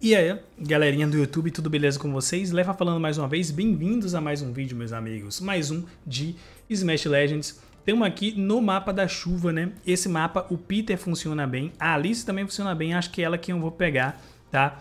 E aí, galerinha do YouTube, tudo beleza com vocês? Leva falando mais uma vez, bem-vindos a mais um vídeo, meus amigos. Mais um de Smash Legends. Estamos aqui no mapa da chuva, né? Esse mapa, o Peter funciona bem, a Alice também funciona bem, acho que é ela que eu vou pegar, tá?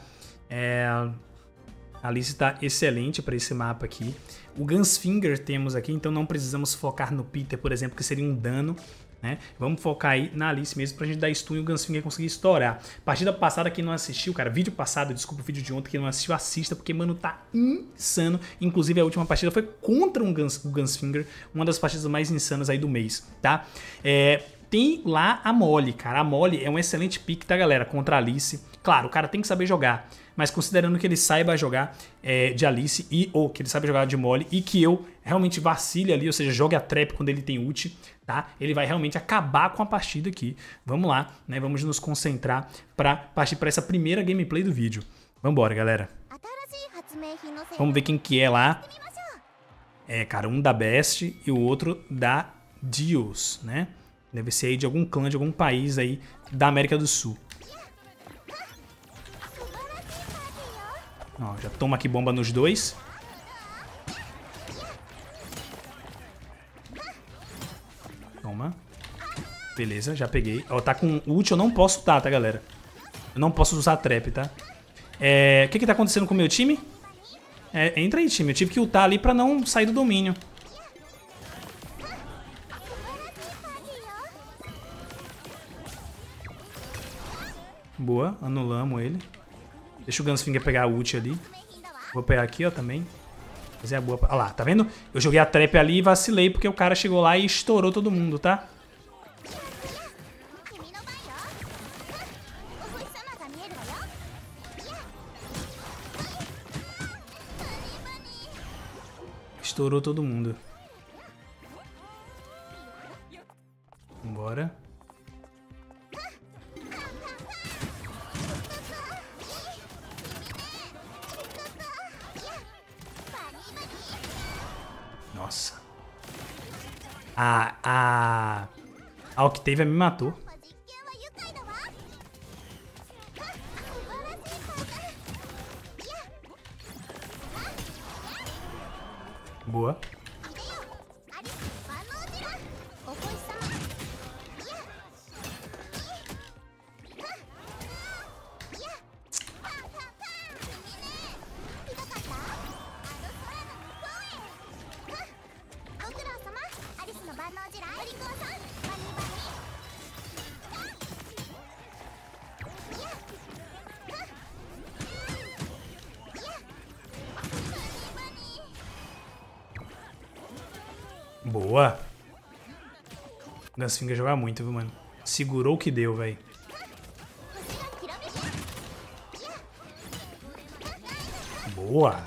A Alice tá excelente para esse mapa aqui. O Gunslinger temos aqui, então não precisamos focar no Peter, por exemplo, que seria um dano. Né? Vamos focar aí na Alice mesmo pra gente dar stun e o Gunslinger conseguir estourar. Partida passada, quem não assistiu, cara, vídeo passado, desculpa o vídeo de ontem, quem não assistiu, assista, porque, mano, tá insano. Inclusive, a última partida foi contra o Gunslinger, uma das partidas mais insanas aí do mês, tá? Tem lá a Molly, cara. A Molly é um excelente pick, tá, galera? Contra a Alice. Claro, o cara tem que saber jogar. Mas considerando que ele saiba jogar de Alice ou que ele saiba jogar de Molly e que eu realmente vacile ali, ou seja, jogue a trap quando ele tem ult, tá? Ele vai realmente acabar com a partida aqui. Vamos lá, né? Vamos nos concentrar para partir para essa primeira gameplay do vídeo. Vambora, galera. Vamos ver quem que é lá. Cara, um da Best e o outro da Dios, né? Deve ser aí de algum clã, de algum país aí da América do Sul. Ó, já toma aqui bomba nos dois. Toma. Beleza, já peguei. Ó, tá com ult, eu não posso usar, tá, galera? Eu não posso usar trap, tá? O que tá acontecendo com o meu time? Entra aí, time. Eu tive que ultar ali pra não sair do domínio. Boa, anulamos ele. Deixa o Gunslinger pegar a ult ali. Vou pegar aqui, ó, também. Fazer a boa. Olha lá, tá vendo? Eu joguei a trap ali e vacilei porque o cara chegou lá e estourou todo mundo, tá? Estourou todo mundo. Vambora. Nossa. A Octavia me matou. Boa. Boa. O Gunslinger joga muito, viu, mano? Segurou o que deu, velho. Boa.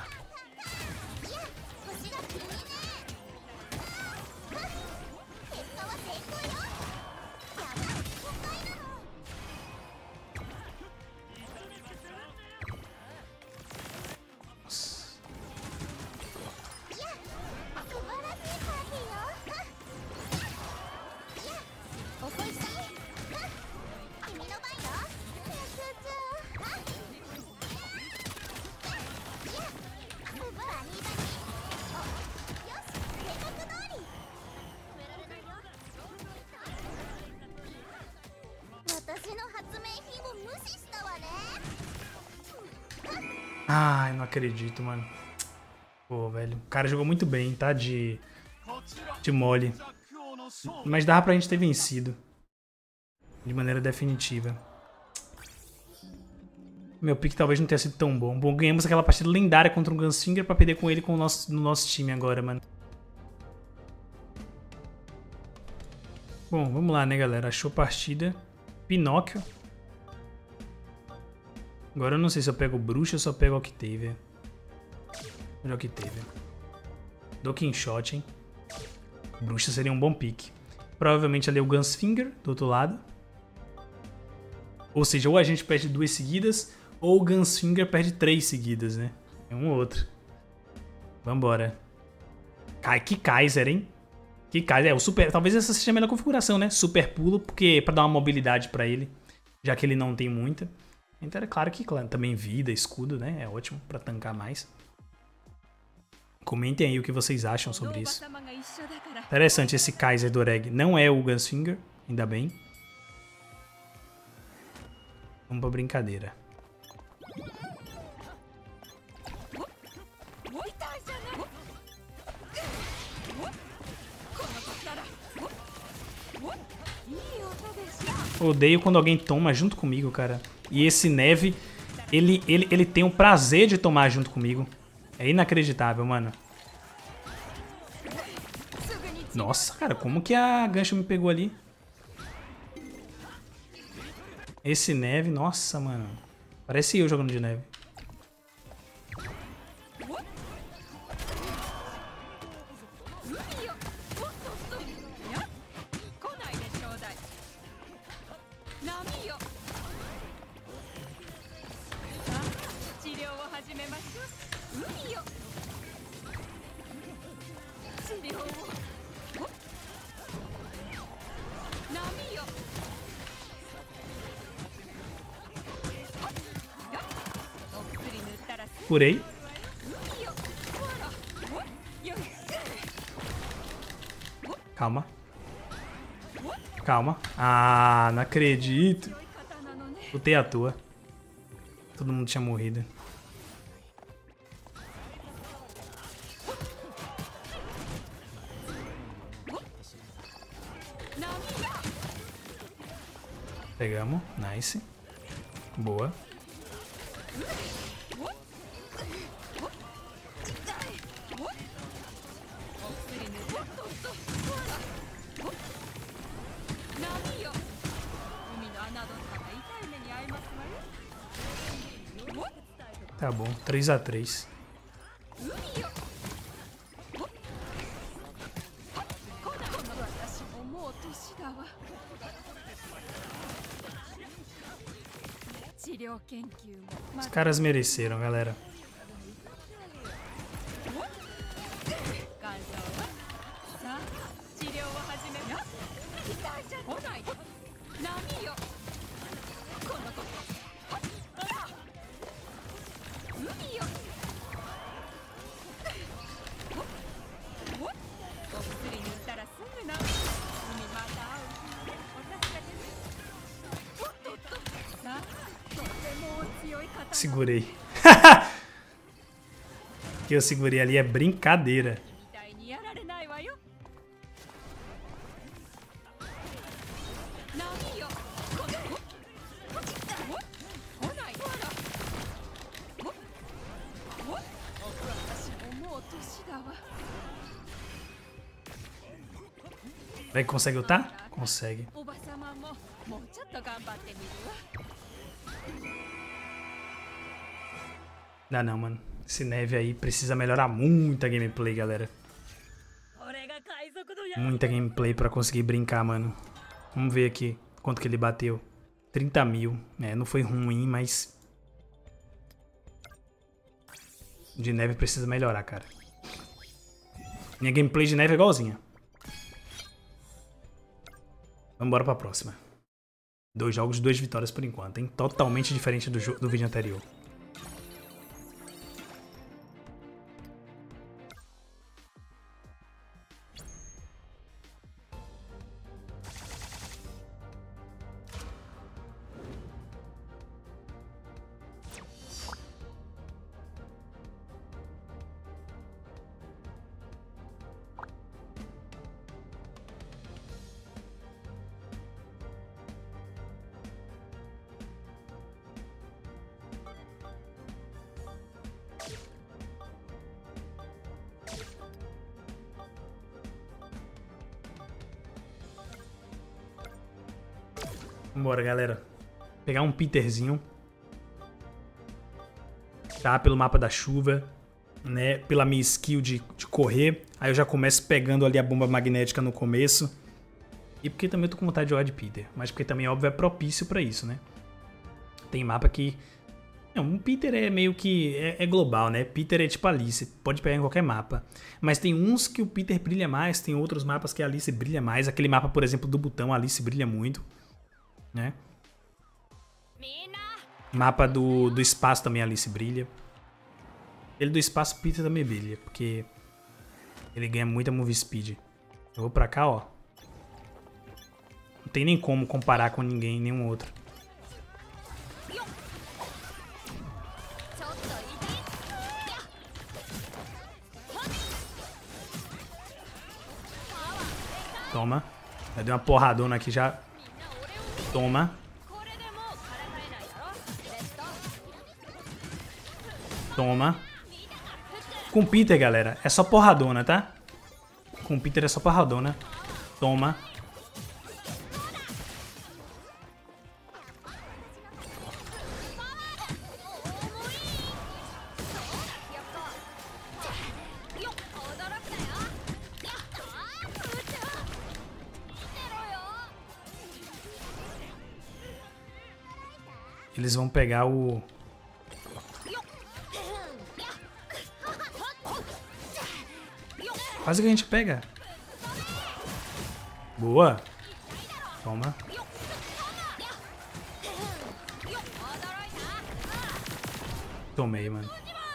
Ai, não acredito, mano. Pô, velho. O cara jogou muito bem, tá? De Molly. Mas dava pra gente ter vencido. De maneira definitiva. Meu pick talvez não tenha sido tão bom. Bom, ganhamos aquela partida lendária contra um Gunslinger pra perder com ele no nosso time agora, mano. Bom, vamos lá, né, galera? Achou partida. Pinóquio. Agora eu não sei se eu pego Bruxa ou se eu pego Octavia. Melhor Octavia. Dou Shot, hein? Bruxa seria um bom pick. Provavelmente ali é o Gunslinger do outro lado. Ou seja, ou a gente perde 2 seguidas, ou o Gunslinger perde 3 seguidas, né? É um ou outro. Vambora. Que Kaiser, hein? Que Kaiser. O super... Talvez essa seja a melhor configuração, né? Super pulo, porque pra dar uma mobilidade pra ele. Já que ele não tem muita. Então é claro que também vida, escudo, né? É ótimo pra tancar mais. Comentem aí o que vocês acham sobre isso. Interessante esse Kaiser do Oreg. Não é o Gunslinger, ainda bem. Vamos pra brincadeira. Odeio quando alguém toma junto comigo, cara. E esse Neve, ele tem o prazer de tomar junto comigo. É inacreditável, mano. Nossa, cara, como que a gancho me pegou ali? Esse Neve, nossa, mano. Parece eu jogando de neve. Curei. Calma. Calma. Ah, não acredito. Lutei à toa. Todo mundo tinha morrido. Pegamos. Nice. Boa. Tá bom, 3-3. Os caras mereceram, galera. Segurei. Que eu segurei ali é brincadeira. Vai que consegue lutar? Consegue. Dá não, mano. Esse Neve aí precisa melhorar muita gameplay, galera. Muita gameplay pra conseguir brincar, mano. Vamos ver aqui quanto que ele bateu. 30 mil. É, não foi ruim, mas... de Neve precisa melhorar, cara. Minha gameplay de Neve é igualzinha. Vamos embora pra próxima. 2 jogos, 2 vitórias por enquanto, hein? Totalmente diferente do vídeo anterior. Vambora, galera. Pegar um Peterzinho. Tá? Pelo mapa da chuva. Né? Pela minha skill de correr. Aí eu já começo pegando ali a bomba magnética no começo. E porque também eu tô com vontade de jogar de Peter. Mas porque também, óbvio, é propício pra isso, né? Tem mapa que... não, um Peter é meio que... é global, né? Peter é tipo Alice. Pode pegar em qualquer mapa. Mas tem uns que o Peter brilha mais. Tem outros mapas que a Alice brilha mais. Aquele mapa, por exemplo, do botão, a Alice brilha muito. Né? Mapa do espaço também a Alice brilha. Ele do espaço Peter também brilha, porque ele ganha muita move speed. Eu vou pra cá, ó. Não tem nem como comparar com ninguém, nenhum outro. Toma. Já deu uma porradona aqui já. Toma. Toma. Com o Peter, galera, é só porradona, tá? Com o Peter é só porradona. Toma. Eles vão pegar o... Quase que a gente pega. Boa. Toma. Tomei, mano.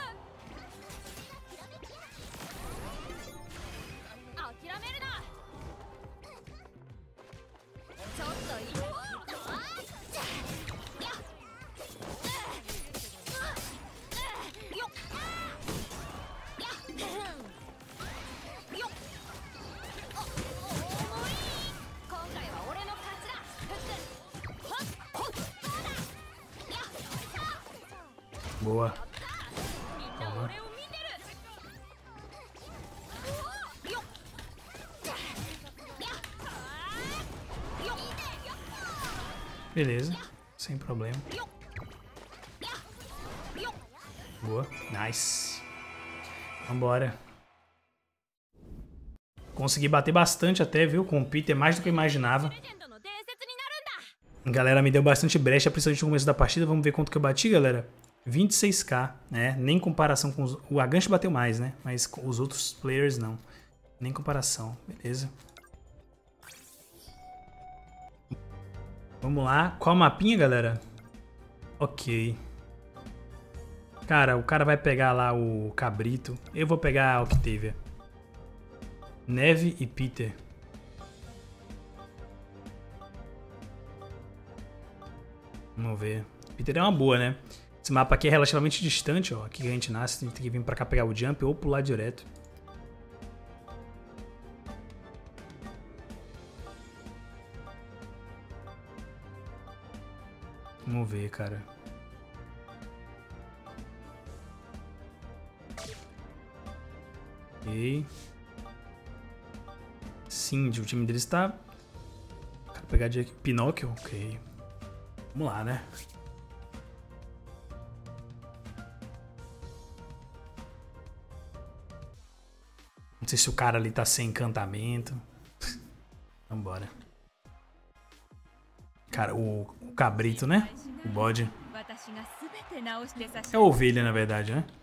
Boa. Toma. Beleza, sem problema. Boa, nice. Vambora. Consegui bater bastante até, viu? Com o Peter, mais do que eu imaginava. A galera me deu bastante brecha, principalmente no começo da partida. Vamos ver quanto que eu bati, galera. 26k, né? Nem em comparação com os... O Aganshi bateu mais, né? Mas com os outros players não. Nem comparação, beleza. Vamos lá. Qual mapinha, galera? Ok. Cara, o cara vai pegar lá o Cabrito. Eu vou pegar a Octavia. Neve e Peter. Vamos ver. Peter é uma boa, né? Esse mapa aqui é relativamente distante, ó. Aqui que a gente nasce, a gente tem que vir pra cá pegar o jump ou pular direto. Vamos ver, cara. Ok. Cindy, o time deles tá... Quero pegar de Pinóquio, ok. Vamos lá, né? Não sei se o cara ali tá sem encantamento. Vambora. Cara, o cabrito, né? O bode. É a ovelha, na verdade, né?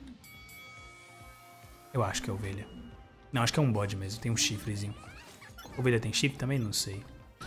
Eu acho que é ovelha. Não, acho que é um bode mesmo. Tem um chifrezinho. Ovelha tem chifre também? Não sei.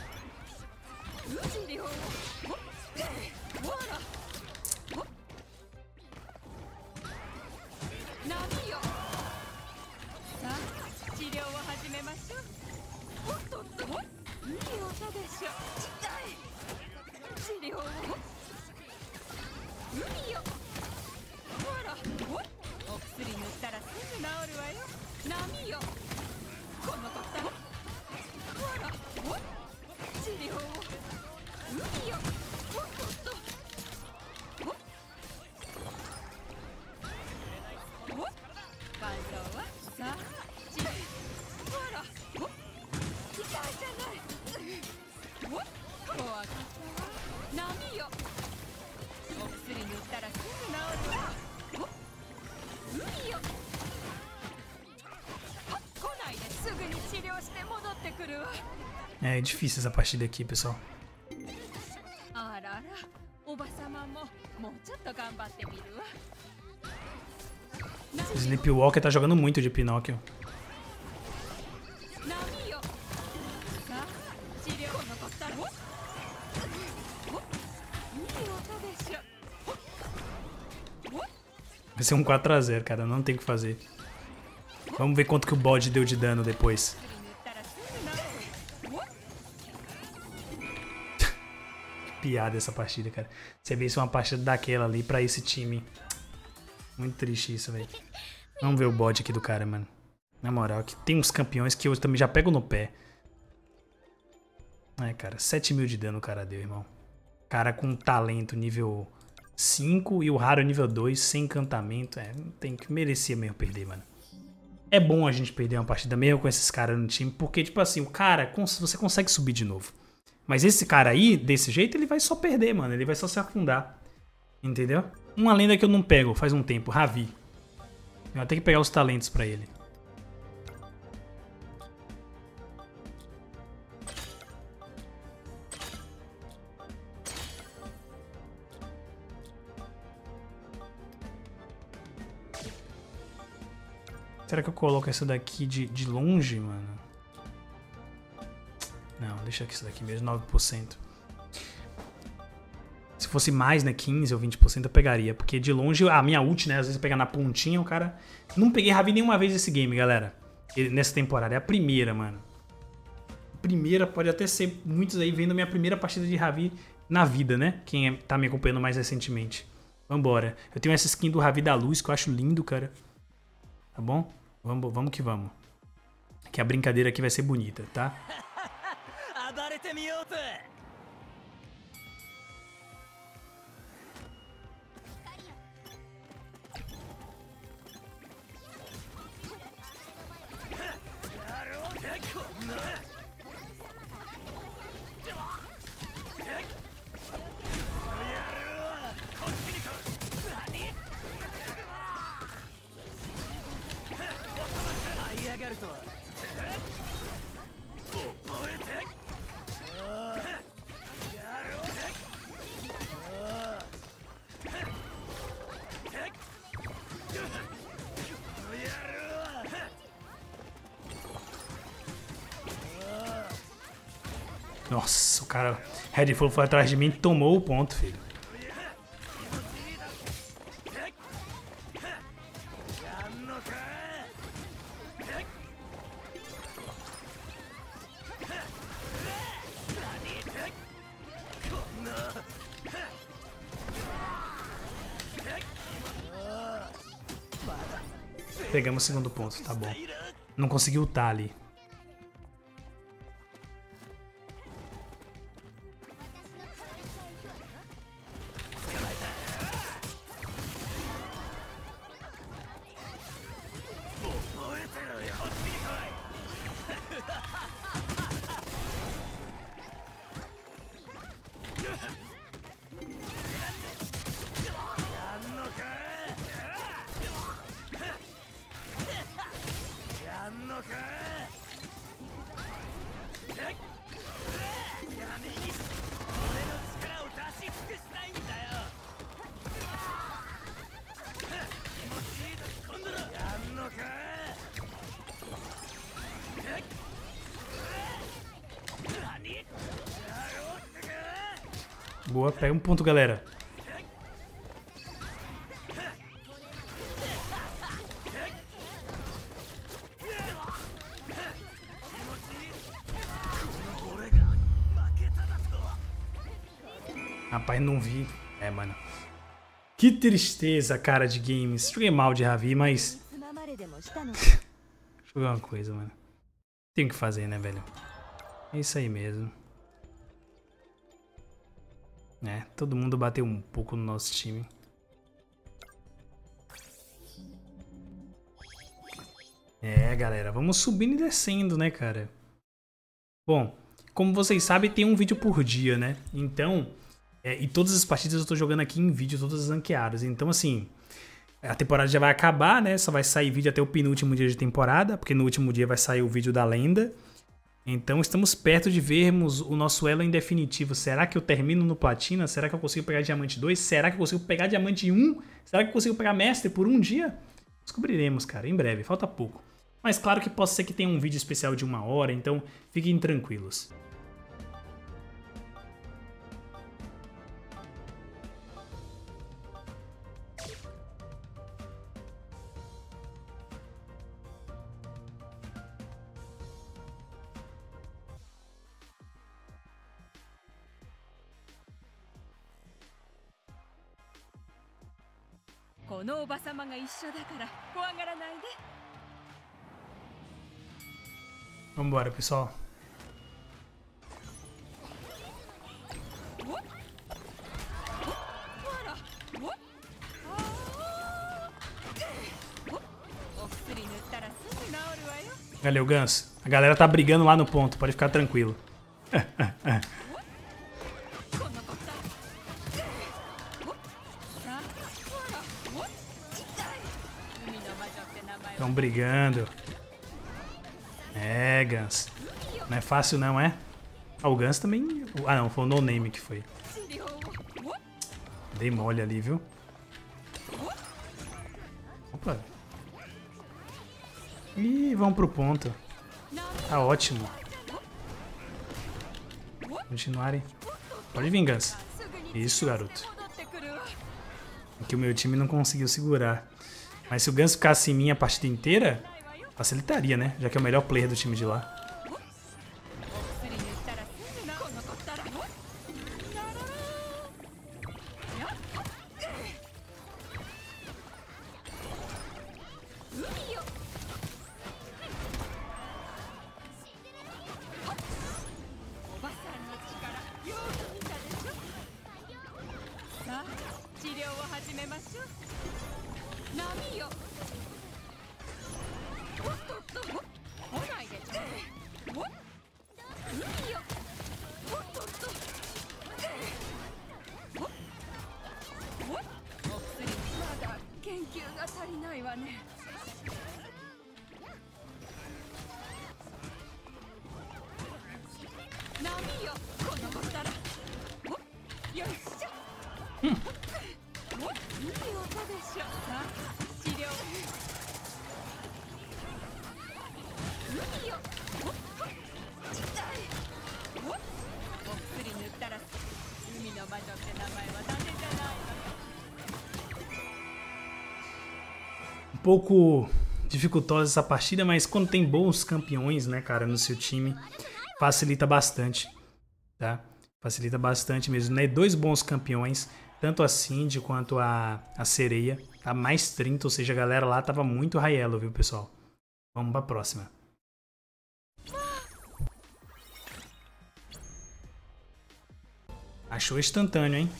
É difícil essa partida aqui, pessoal. Sleepwalker tá jogando muito de Pinóquio. Vai ser um 4 a 0, cara. Não tem o que fazer. Vamos ver quanto que o bode deu de dano depois. Que piada essa partida, cara. Você vê isso uma partida daquela ali pra esse time. Muito triste isso, velho. Vamos ver o bode aqui do cara, mano. Na moral, que tem uns campeões que eu também já pego no pé. É, cara, 7.000 de dano o cara deu, irmão. Cara com talento nível 5 e o raro nível 2, sem encantamento. É, tem que merecer mesmo perder, mano. É bom a gente perder uma partida mesmo com esses caras no time, porque, tipo assim, o cara, você consegue subir de novo. Mas esse cara aí, desse jeito, ele vai só perder, mano. Ele vai só se afundar. Entendeu? Uma lenda que eu não pego faz um tempo, Ravi. Eu vou ter que pegar os talentos pra ele. Será que eu coloco essa daqui de longe, mano? Não, deixa aqui isso daqui mesmo, 9%. Se fosse mais, né, 15 ou 20% eu pegaria. Porque de longe, a minha ult, né, às vezes pegar na pontinha, o cara... Não peguei Ravi nenhuma vez esse game, galera. Nessa temporada, é a primeira, mano. Primeira, pode até ser muitos aí vendo a minha primeira partida de Ravi na vida, né? Quem tá me acompanhando mais recentemente. Vambora. Eu tenho essa skin do Ravi da Luz, que eu acho lindo, cara. Tá bom? Vamos que vamos. Que a brincadeira aqui vai ser bonita, tá? Nossa, o cara... Redfall foi atrás de mim e tomou o ponto, filho. Pegamos o segundo ponto, tá bom. Não consegui ultar ali. Boa, pega um ponto, galera. Rapaz, não vi. É, mano. Que tristeza, cara, de games. Joguei mal de Ravi, mas... Deixa eu ver uma coisa, mano. Tem o que fazer, né, velho? É isso aí mesmo. É, todo mundo bateu um pouco no nosso time. É, galera, vamos subindo e descendo, né, cara? Bom, como vocês sabem, tem um vídeo por dia, né? Então, e todas as partidas eu tô jogando aqui em vídeo, todas as ranqueadas. Então, assim, a temporada já vai acabar, né? Só vai sair vídeo até o penúltimo dia de temporada, porque no último dia vai sair o vídeo da lenda. Então estamos perto de vermos o nosso elo em definitivo. Será que eu termino no Platina? Será que eu consigo pegar Diamante 2? Será que eu consigo pegar Diamante 1? Será que eu consigo pegar Mestre por um dia? Descobriremos, cara, em breve, falta pouco. Mas claro que pode ser que tenha um vídeo especial de 1 hora, então fiquem tranquilos. このおばさまが一緒だから怖がらないで。 Vambora, pessoal. Valeu, Ganso. A galera tá brigando lá no ponto, pode ficar tranquilo. Estão brigando. É, Ganso. Não é fácil não, é? Ah, o Ganso também... Ah, não, foi o No Name que foi. Dei mole ali, viu? Opa. Ih, vamos pro ponto. Tá ótimo. Continuarem. Pode vir, Ganso. Isso, garoto. Aqui o meu time não conseguiu segurar. Mas se o Ganso ficasse em mim a partida inteira, facilitaria, né? Já que é o melhor player do time de lá. Um pouco dificultosa essa partida, mas quando tem bons campeões, né, cara, no seu time, facilita bastante, tá? Facilita bastante mesmo, né? Dois bons campeões, tanto a Cindy quanto a Sereia, tá mais 30, ou seja, a galera lá tava muito high elo, viu, pessoal? Vamos pra próxima. Achou instantâneo, hein?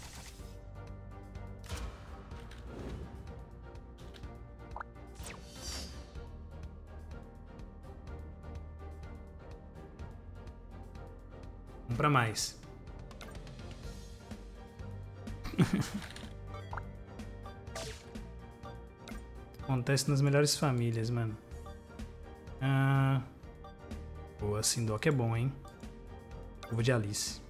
Vamos pra mais. Acontece nas melhores famílias, mano. Boa, Sindok é bom, hein? Eu vou de Alice.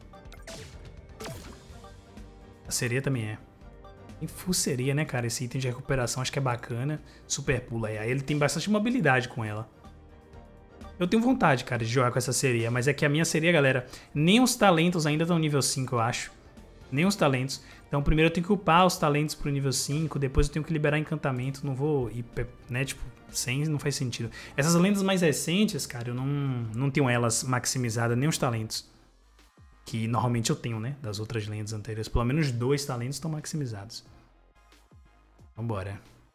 A Sereia também é. Tem full Sereia, né, cara? Esse item de recuperação acho que é bacana. Super pula aí. Aí ele tem bastante mobilidade com ela. Eu tenho vontade, cara, de jogar com essa Sereia. Mas é que a minha Sereia, galera, nem os talentos ainda estão nível 5, eu acho. Nem os talentos. Então primeiro eu tenho que upar os talentos pro nível 5. Depois eu tenho que liberar encantamento. Não vou ir, né, tipo, sem não faz sentido. Essas lendas mais recentes, cara, eu não tenho elas maximizadas, nem os talentos. Que normalmente eu tenho, né? Das outras lendas anteriores. Pelo menos 2 talentos estão maximizados. Vambora.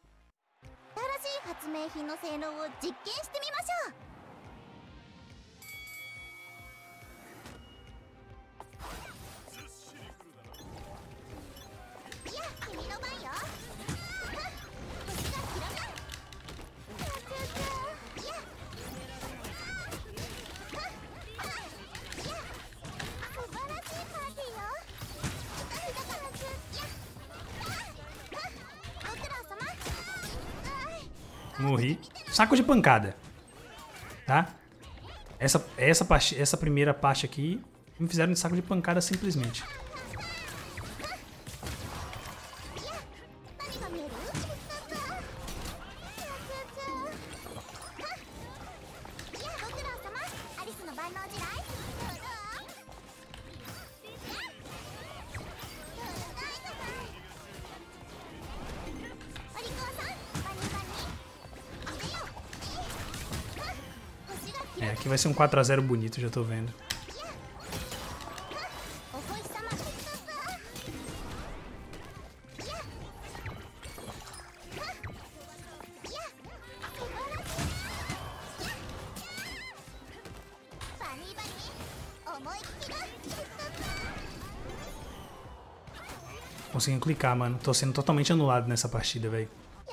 Morri. Saco de pancada. Tá? Essa primeira parte aqui me fizeram de saco de pancada simplesmente. É, aqui vai ser um 4 a 0 bonito, já tô vendo. conseguindo clicar, mano. Tô sendo totalmente anulado nessa partida, velho.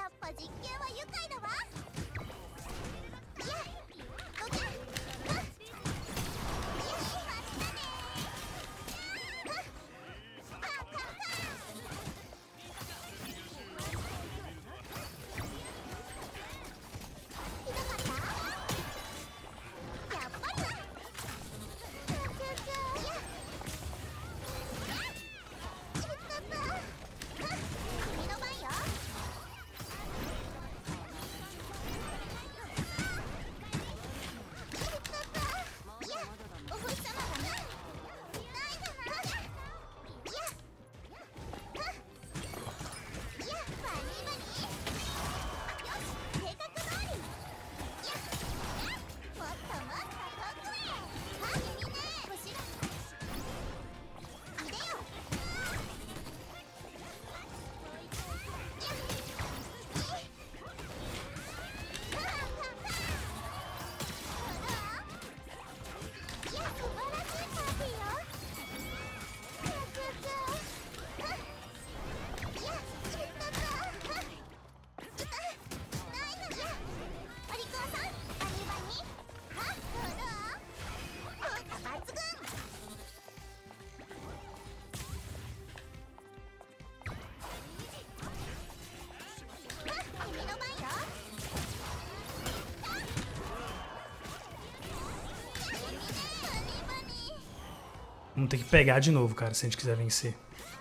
Vamos ter que pegar de novo, cara, se a gente quiser vencer.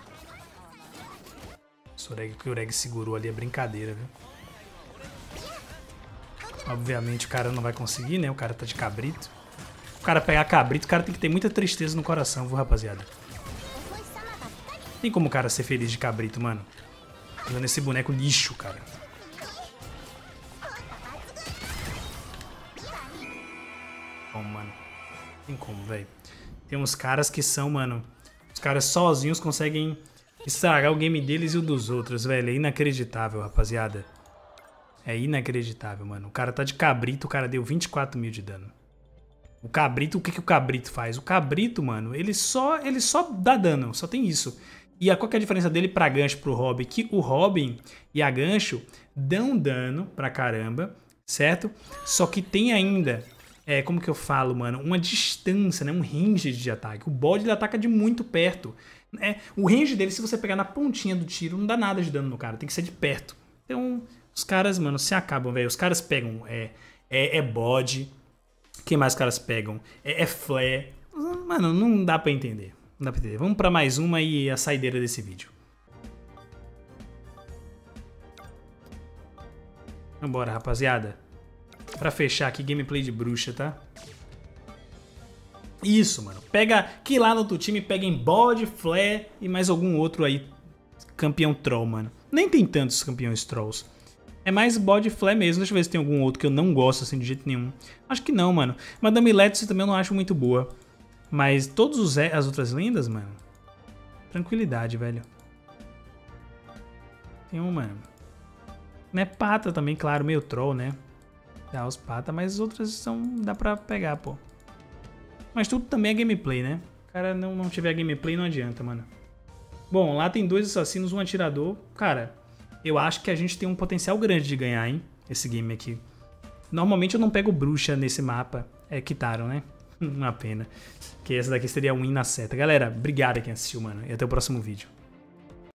O que o Ureg segurou ali é brincadeira, viu? Obviamente o cara não vai conseguir, né? O cara tá de cabrito. O cara pegar cabrito, o cara tem que ter muita tristeza no coração, viu, rapaziada? Tem como o cara ser feliz de cabrito, mano? Usando esse boneco lixo, cara. Bom, mano. Tem como, velho. Tem uns caras que são, mano... Os caras sozinhos conseguem estragar o game deles e o dos outros, velho. É inacreditável, rapaziada. É inacreditável, mano. O cara tá de cabrito, o cara deu 24 mil de dano. O cabrito, o que que o cabrito faz? O cabrito, mano, ele só dá dano, só tem isso. E qual que é a diferença dele pra gancho, pro Robin? Que o Robin e a gancho dão dano pra caramba, certo? Só que tem ainda... como que eu falo, mano? Uma distância, né? Um range de ataque. O bode, ele ataca de muito perto. O range dele, se você pegar na pontinha do tiro, não dá nada de dano no cara. Tem que ser de perto. Então, os caras, mano, se acabam, velho. Os caras pegam bode. Quem mais os caras pegam? Flare. Mano, não dá pra entender. Não dá pra entender. Vamos pra mais uma e a saideira desse vídeo. Vambora, rapaziada. Pra fechar aqui, gameplay de bruxa, tá? Isso, mano. Pega que lá no outro time peguem bode, flare e mais algum outro aí campeão troll, mano. Nem tem tantos campeões trolls. É mais bode e flare mesmo. Deixa eu ver se tem algum outro que eu não gosto assim de jeito nenhum. Acho que não, mano. Madame Let's também eu não acho muito boa. Mas todas as outras lendas, mano. Tranquilidade, velho. Tem um, mano. Né, pata também, claro, meio troll, né? Dá os pata, mas as outras dá pra pegar, pô. Mas tudo também é gameplay, né? O cara não tiver gameplay, não adianta, mano. Bom, lá tem 2 assassinos, um atirador. Cara, eu acho que a gente tem um potencial grande de ganhar, hein? Esse game aqui. Normalmente eu não pego bruxa nesse mapa. Quitaram, né? Uma pena. Que essa daqui seria um win na seta. Galera, obrigado a quem assistiu, mano. E até o próximo vídeo.